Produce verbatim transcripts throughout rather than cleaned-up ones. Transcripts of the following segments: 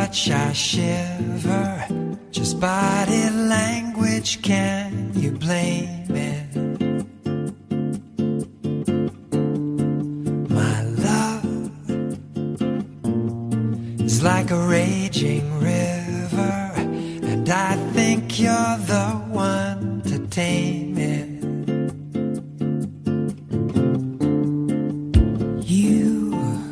much I shiver. Just body language, can you blame it? My love is like a raging river, and I think you're the one to tame it. You,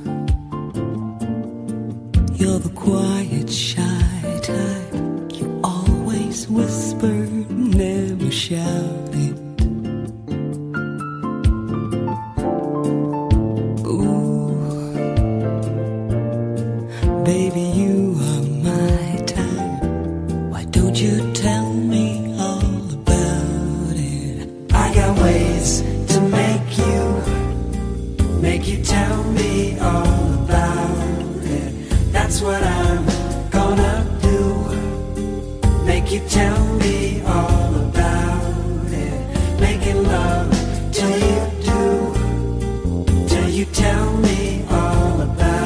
you're the quiet, shy type. You always whisper, never shout it. Baby, you are my type. Why don't you tell me all about it? I got ways to make you, make you tell me all about it. That's what I'm gonna do. Make you tell me all about it. Making love till you do, till you tell me all about it.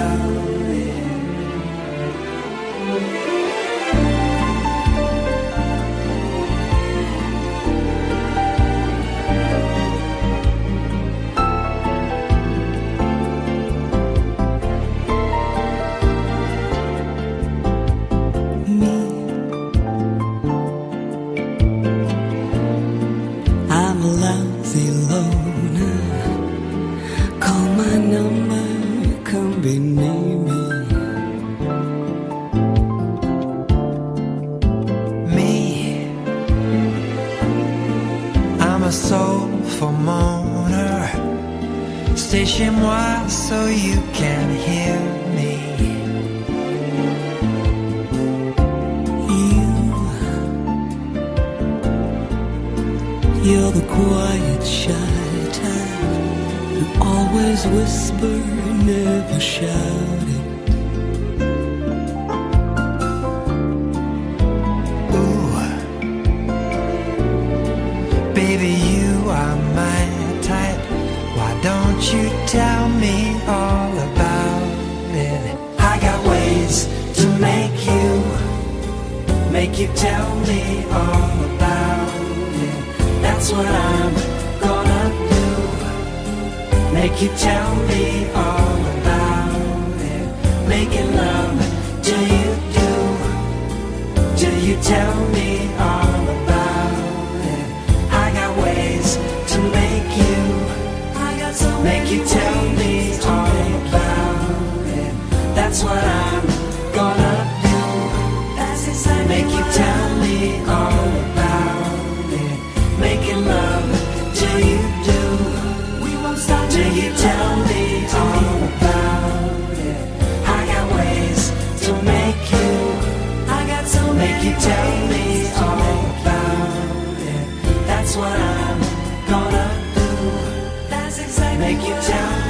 I'm a lousy loner. Call my number, come be near me. Me, I'm a soulful moaner. Stay chez moi so you can hear me. You're the quiet, shy type. You always whisper, never shout it. Ooh, baby, you are my type. Why don't you tell me all about it? I got ways to make you, make you tell me all about it. That's what I'm gonna do. Make you tell me all about it. Making love till you do, till you tell me all about it. I got ways to make you, make you tell me all about it. That's what I'm gonna do. Make you tell me all about it. Making love till you do, we won't stop till you tell me all about it. I got ways to make you, I got so make you tell me all about it. That's what I'm gonna do. That's exactly make you tell me.